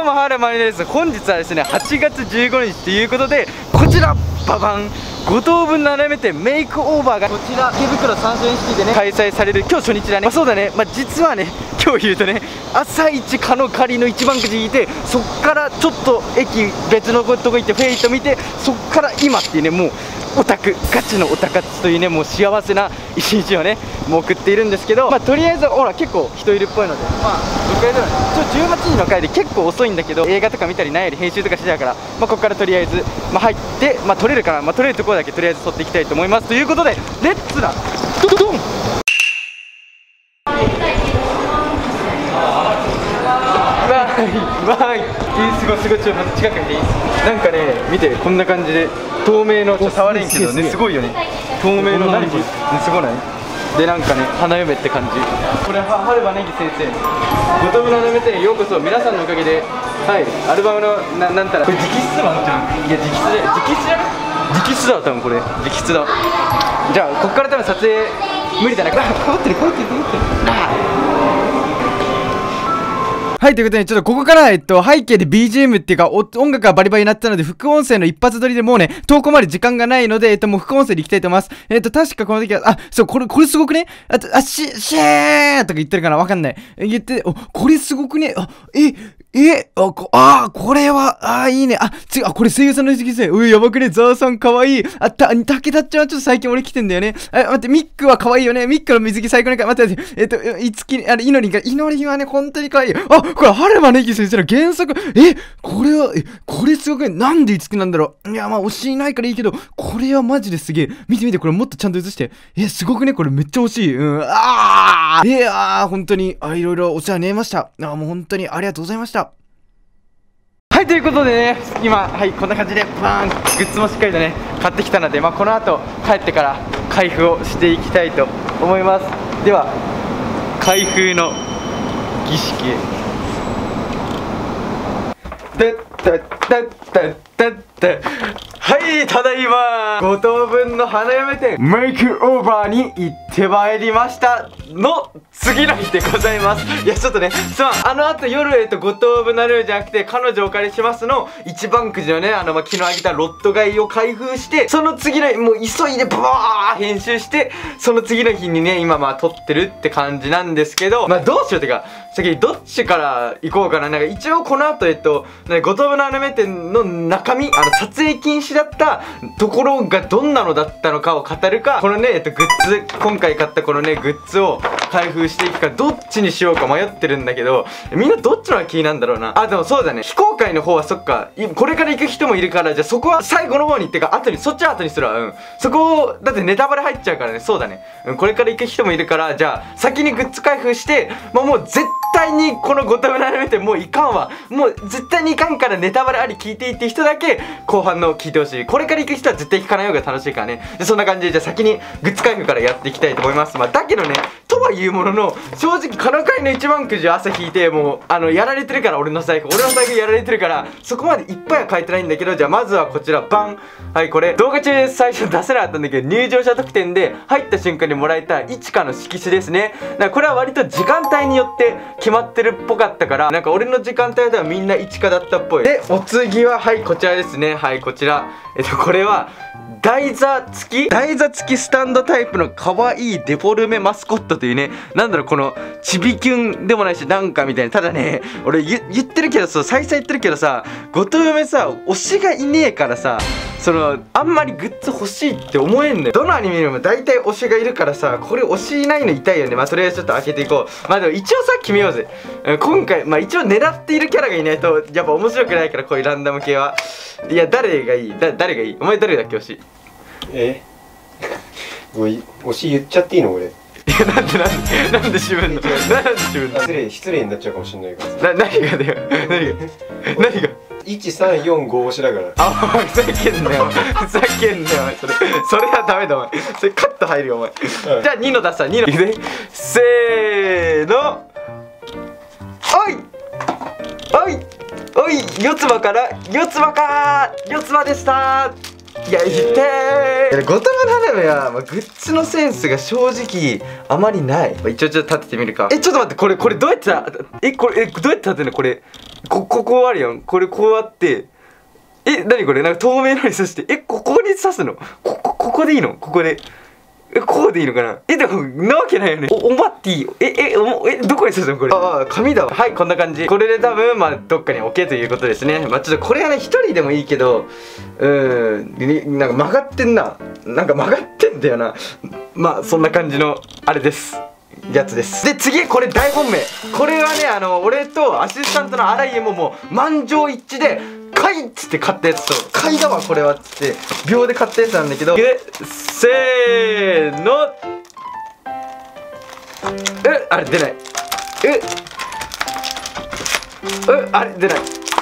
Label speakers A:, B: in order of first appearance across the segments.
A: もハルマリです。本日はですね8月15日ということで、こちらババン5等分斜め店メイクオーバーがこちら池袋サンシャインシティでね開催される今日初日だね。そうだね、実はね今日言うとね朝一カノカリの一番くじ引いて、そっからちょっと駅別のとこ行ってフェイト見て、そっから今っていうねもうオタクガチのオタ活というねもう幸せな一日をねもう送っているんですけど、とりあえずほら結構人いるっぽいので、どっかで18時の回で結構遅いんだけど、映画とか見たりないより編集とかしてたから、ここからとりあえず入って撮れるかな、撮れるところだけとりあえず撮っていきたいと思います。ということでレッツラドン。すごいすごい、ちょっと近く見ていい？なんかね見て、こんな感じで透明の触れんけどね、すごいよね透明の何これ、すごない？でなんかね花嫁って感じ。これ春場ねぎ先生五等分の花嫁店へようこそ。皆さんのおかげでアルバムのなんたらこれ直筆だな。いや直筆だ多分これ直筆だ。じゃあこっから多分撮影無理だな。かぶってるはい、ということで、ちょっとここから、背景で BGM っていうか、音楽がバリバリになってたので、副音声の一発撮りでもうね、投稿まで時間がないので、もう副音声でいきたいと思います。確かこの時は、そう、これすごくね、シェーとか言ってるかなわかんない。言って、これすごくね、これは、いいね。これ声優さんの時期ですね。やばくね、ザーさんかわいい。竹田ちゃんはちょっと最近俺来てんだよね。待って、ミックはかわいいよね。ミックの水着最高にかわいい。待って、いつき、いのりはね、本当にかわいい。これ、春間ねぎ先生の原作。これすごくね、なんでいつきなんだろう。いや、推しいないからいいけど、これはマジですげえ。見て、これもっとちゃんと映して。すごくね、これめっちゃ欲しい。本当に、いろいろお世話になりました。もう本当にありがとうございました。はい、ということでね、今、こんな感じでバーン、グッズもしっかりとね、買ってきたので、この後、帰ってから開封をしていきたいと思います。では、開封の儀式へ。はい、ただいま5等分の花嫁店メイクオーバーに行ってまいりましたの次の日でございます。いやちょっとね、あの後夜5等分なるじゃなくて、彼女お借りしますの一番くじのね、昨日あげたロット買いを開封して、その次の日もう急いでバー編集して、その次の日にね今撮ってるって感じなんですけど、どうしようってか先にどっちから行こうかな。一応この後5等分の花嫁店の中身、撮影禁止だったところがどんなのだったのかを語るか、このねグッズ、今回買ったこのねグッズを開封していくか、どっちにしようか迷ってるんだけど、みんなどっちのが気になんだろうな。でもそうだね、非公開の方はそっか、これから行く人もいるから、じゃあそこは最後の方にってかそっちは後にするわ。そこだってネタバレ入っちゃうからね。そうだね、これから行く人もいるから、じゃあ先にグッズ開封して、もう絶対にこの5等分の花嫁店もういかんわ、もう絶対にいかんからネタバレあり聞いていって人だけ後半の聞いてほしい。これから行く人は絶対聞かない方が楽しいからね。でそんな感じで、じゃあ先にグッズ開封からやっていきたいと思います。だけどね、とはいうものの、正直カラカリの一番くじ朝引いて、もうやられてるから、俺の財布やられてるから、そこまでいっぱいは書いてないんだけど、じゃあまずはこちらバン。これ動画中最初出せなかったんだけど、入場者特典で入った瞬間にもらえたいちかの色紙ですね。これは割と時間帯によって決まってるっぽかったから、俺の時間帯ではみんないちかだったっぽい。でお次はこちらですね。こちらこれは台座付きスタンドタイプの可愛いデフォルメマスコットというね、このちびキュンでもないしみたいな。ただね、俺言ってるけどさ、再々言ってるけどさ、ごと嫁さ推しがいねえからさ、あんまりグッズ欲しいって思えんのよ。どのアニメにも大体推しがいるからさ、これ推しいないの痛いよね。とりあえずちょっと開けていこう。でも一応さ決めようぜ。今回一応狙っているキャラがいないとやっぱ面白くないから、こういうランダム系は。いや誰がいいお前誰だっけ推し。
B: 推し言っちゃっていいの俺。
A: なんで渋んの。
B: 失礼になっちゃうかもしれないから。
A: 何がだよ。何が
B: 1345推しだから。
A: ふざけんなよお前。それはダメだお前。それカット入るよお前。じゃあ2の出した。2のせーの。おい四つ葉から四つ葉でした。 いや痛い。ゴトムナナメは、グッズのセンスが正直あまりない。一応ちょっと立ててみるか。ちょっと待って、これどうやってこれどうやって立てるの？これここあるやん。これこうあって、何これ、なんか透明のに刺して、ここに刺すの？ここでいいの？ここでこうでいいのかな。でもなわけないよね。おまっていいよ。どこに刺すのこれ。紙だわ。はい、こんな感じ。これで多分どっかに置けということですね。ちょっとこれはね、一人でもいいけど、なんか曲がってんな。なんか曲がってんだよな。そんな感じのあれです。やつです。で次、これ大本命。これはね、俺とアシスタントの荒井も満場一致で買いっつって買ったやつと、買いだわこれはっつって秒で買ったやつなんだけど、せーの、あれ出ない。あれ出ない。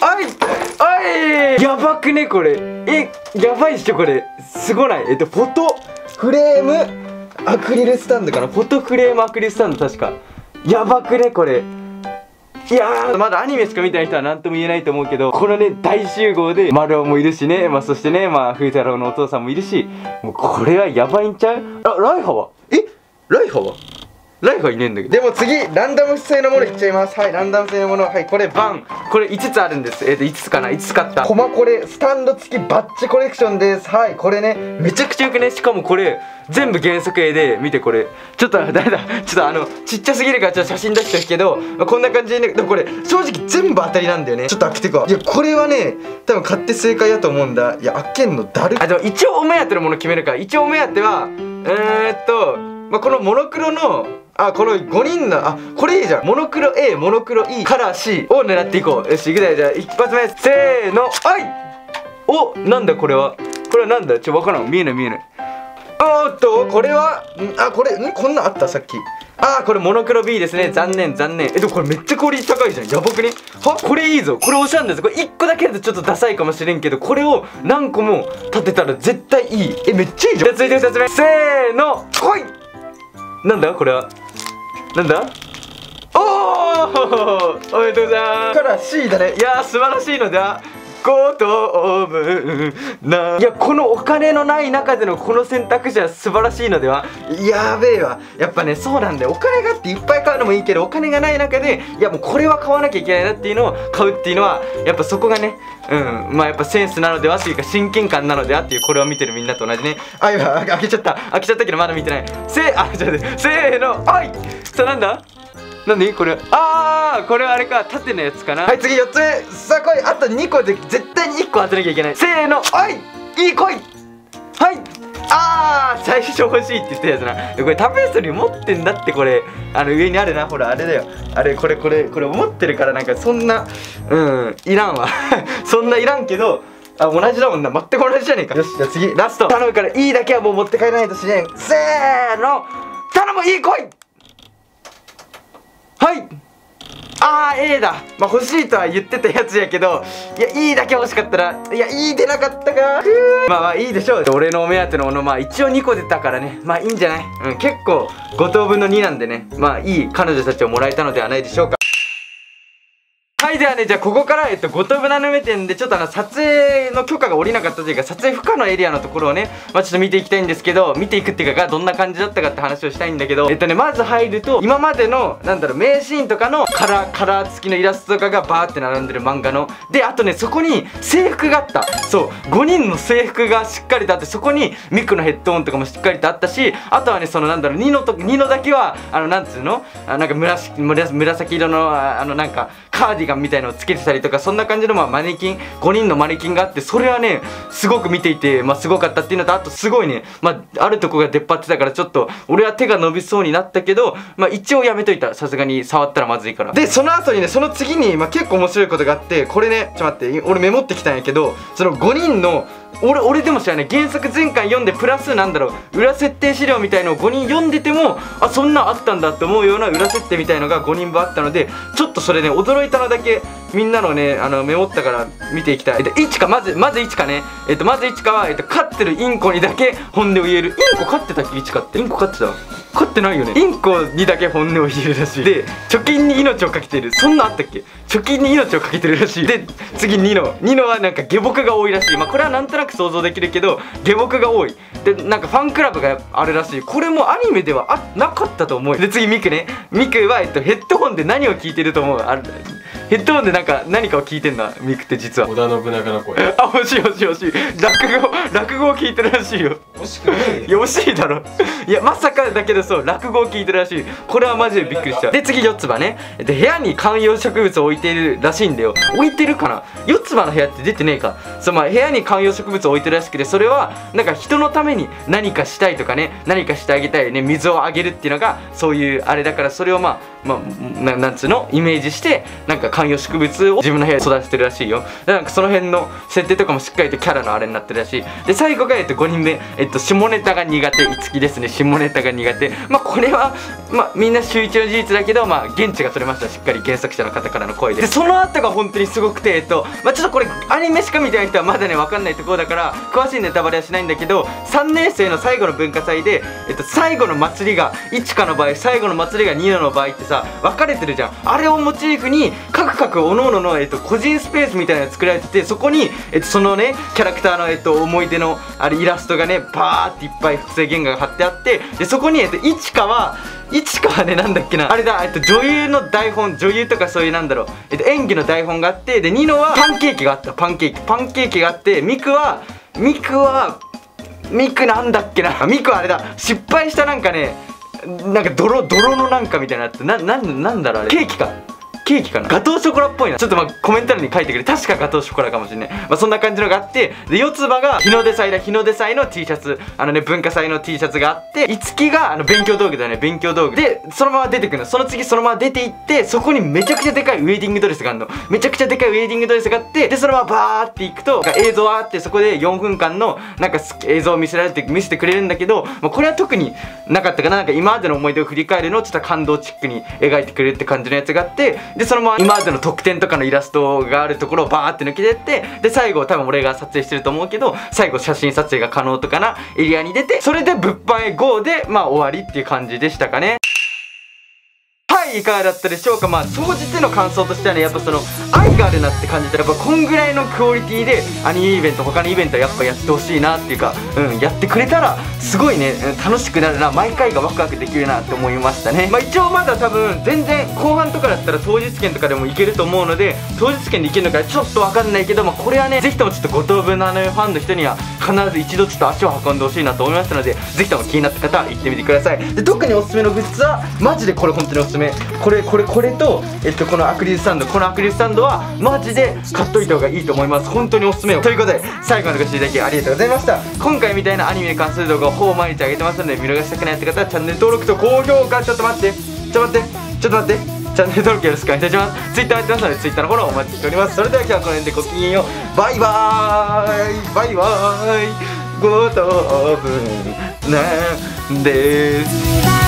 A: やばくねこれ。やばいっしょこれ。すごない？フォトフレームアクリルスタンドかな。フォトフレームアクリルスタンド、確か。やばくねこれ。いやー、まだアニメしか見てない人は何とも言えないと思うけど、このね大集合で丸尾もいるしね、そしてね、風太郎のお父さんもいるし、もうこれはやばいんちゃう？ライハはライフはいねえんだけど。でも次、ランダム製のものいっちゃいます。はい、ランダム製のもの。はい、これバン。これ5つあるんです。5つかな？ 5 つ買った。コマコレ、スタンド付きバッジコレクションです。はい、これね、めちゃくちゃよくね。しかもこれ、全部原作絵で、見てこれ。ちょっと、誰だ？ちょっとちっちゃすぎるからちょっと写真出してるけど、こんな感じでね、でもこれ、正直全部当たりなんだよね。ちょっと開けていこう。いや、これはね、多分買って正解だと思うんだ。いや、開けんのだる。でも一応お目当てのもの決めるから。一応お目当ては、このモノクロの、この5人の、これいいじゃん。モノクロ A、モノクロ E カラー C を狙っていこう。よし、いくだよ。じゃあ一発目、せーの、なんだこれは。これはなんだ？わからん。見えない。これはこんなんあったさっき。これモノクロ B ですね。残念。でもこれめっちゃクオリティ高いじゃん。やばくね？これいいぞ。これおしゃんです。これ1個だけだとちょっとダサいかもしれんけど、これを何個も立てたら絶対いい。めっちゃいいじゃん。じゃあ続いて2つ目、せーの、来い。なんだこれは。なんだ？おめでとうございます。から C だね。いやー、素晴らしいのだ。ゴトムナ。いや、このお金のない中でのこの選択肢は素晴らしいのでは。やべえわ。やっぱね、そうなんだよ。お金があっていっぱい買うのもいいけど、お金がない中で、いやもうこれは買わなきゃいけないなっていうのを買うっていうのは、やっぱそこがね、やっぱセンスなのではというか、親近感なのではっていう、これを見てるみんなと同じね。今開けちゃったけどまだ見てない。せーの、さあなんだ？何これ？これはあれか、縦のやつかな。はい、次4つ目。さあ来い。あと2個で絶対に1個当てなきゃいけない。せーの、いい来い。最初欲しいって言ったやつな。これタペストリー持ってんだって。これ上にあるな。ほらあれだよ。これ持ってるから、なんかそんないらんわそんないらんけど、同じだもんな。全く同じじゃねえか。よし、じゃあ次ラスト頼むから、いいだけはもう持って帰らないとしねん。せーの、頼む、いい来い。A だ。欲しいとは言ってたやつやけど、いや、いいだけ欲しかったら、いや、いい出なかったか。いいでしょう。俺のお目当てのもの、一応2個出たからね、いいんじゃない？結構5等分の2なんでね、いい彼女たちをもらえたのではないでしょうか。はい、ではね、じゃあここから五等分ナナメ店でちょっと撮影の許可が下りなかったというか、撮影不可のエリアのところをね、ちょっと見ていきたいんですけど、見ていくっていうか、どんな感じだったかって話をしたいんだけど、まず入ると、今までの名シーンとかのカラー付きのイラストとかがバーって並んでる漫画の。で、あとね、そこに制服があった。そう、5人の制服がしっかりとあって、そこにミクのヘッドホンとかもしっかりとあったし、あとはね、ニノだけはなんつうの、なんか紫色のなんかカーディガンみたいのをつけてたりとか、そんな感じのマネキン、5人のマネキンがあって、それはねすごく見ていて、すごかったっていうのと、あとすごいね、あるとこが出っ張ってたから、ちょっと俺は手が伸びそうになったけど、一応やめといた。さすがに触ったらまずいから。でその後にね、その次に結構面白いことがあって、これね、ちょっと待って、俺メモってきたんやけど、その5人の俺でも知らない。原作全巻読んで、プラス裏設定資料みたいのを5人読んでても、そんなんあったんだって思うような裏設定みたいのが5人分あったので、ちょっとそれね、驚いたのだけみんなのね、メモったから見ていきたい。1か、まず1かね。まず1かは、飼ってるインコにだけ本音を言える。インコ飼ってたっけ？ 1かって。インコ飼ってた？飼ってないよね。インコにだけ本音を言えるらしい。で、貯金に命をかけてる。そんなあったっけ？貯金に命をかけてるらしい。で、次ニノはなんか下僕が多いらしい。これはなんととなく想像できるけど下僕が多いで、なんかファンクラブがあるらしい。これもアニメではなかったと思う。で次ミクね。ミクはヘッドホンで何を聞いてると思う？ヘッドホンで何かを聞いてんだミクって実は。
B: 織田信長の声。
A: あ、欲しい。落語を聞いてるらしいよ。
B: 欲しくない。
A: いや欲しいだろ。いやまさかだけどそう、落語を聞いてるらしい。これはマジでびっくりした。で次四つ葉ね。で部屋に観葉植物を置いているらしいんだよ。置いてるかな。四つ葉の部屋って出てねえか。そう、まあ部屋に観葉植物を置いてるらしくて、それはなんか人のために何かしたいとかね、何かしてあげたいね、水をあげるっていうのがそういうあれだから、それをなんつうのイメージしてなんか観葉植物を自分の部屋で育ててるらしいよ。でなんかその辺の設定とかもしっかりとキャラのあれになってるらしい。で最後が5人目、下ネタが苦手、いつきですね。下ネタが苦手。これはみんな週一の事実だけど、現地が取れました。しっかり原作者の方からの声で。その後が本当にすごくて、ちょっとこれアニメしか見てない人はまだね分かんないところだから詳しいネタバレはしないんだけど、3年生の最後の文化祭で、最後の祭りがいちかの場合、最後の祭りがニノの場合ってさ分かれてるじゃん。あれをモチーフに各おのおのの、個人スペースみたいなのが作られてて、そこに、そのねキャラクターの、思い出のあれイラストがねバーっていっぱい複製原画が貼ってあって、でそこに、いちかはね、なんだっけなあれだ、女優の台本、女優とかそういうなんだろう、演技の台本があって、でニノはパンケーキがあった。パンケーキがあって、ミクなんだっけな、ミクはあれだ、失敗したなんかね、なんか泥のなんかみたいなのあって、なんだろうあれ、ケーキかな、ガトーショコラっぽいな。ちょっとコメント欄に書いてくれ。確かガトーショコラかもしれない。そんな感じのがあって、で四つ葉が日の出祭の T シャツ、文化祭の T シャツがあって、いつきが勉強道具だね、勉強道具でそのまま出てくるの。その次そのまま出ていって、そこにめちゃくちゃでかいウェディングドレスがあるの。めちゃくちゃでかいウェディングドレスがあって、でそのままバーっていくと映像あって、そこで4分間のなんか映像を見せてくれるんだけど、これは特になかったかな。なんか今までの思い出を振り返るのをちょっと感動チックに描いてくれるって感じのやつがあって、でそのまま今までの特典とかのイラストがあるところをバーって抜けてって、で最後多分俺が撮影してると思うけど、最後写真撮影が可能とかなエリアに出て、それで物販へ GO で終わりっていう感じでしたかね。いかがだったでしょうか。総じての感想としてはね、やっぱその愛があるなって感じたら、やっぱこんぐらいのクオリティでアニメイベント、他のイベントはやっぱやってほしいなっていうか、やってくれたらすごいね楽しくなるな、毎回がワクワクできるなって思いましたね。一応まだ多分全然後半とかだったら当日券とかでもいけると思うので、当日券でいけるのかちょっとわかんないけど、これはねぜひともちょっと五等分のファンの人には必ず一度ちょっと足を運んでほしいなと思いましたので、ぜひとも気になった方は行ってみてください。で特におすすめのグッズはマジでこれ本当におすすめ。これとこのアクリルスタンド、はマジで買っといた方がいいと思います。本当におすすめよ。ということで最後までご視聴いただきありがとうございました。今回みたいなアニメに関する動画をほぼ毎日上げてますので、見逃したくないって方はチャンネル登録と高評価、ちょっと待ってチャンネル登録よろしくお願いいたします。Twitter やってますので Twitter のフォローお待ちしております。それでは今日はこの辺でごきげんよう。バイバーイ5等分なんです。